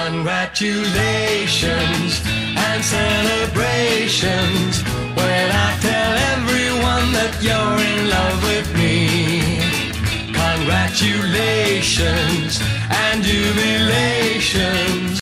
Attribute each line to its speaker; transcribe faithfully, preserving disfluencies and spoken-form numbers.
Speaker 1: Congratulations and celebrations when I tell everyone that you're in love with me. Congratulations and jubilations.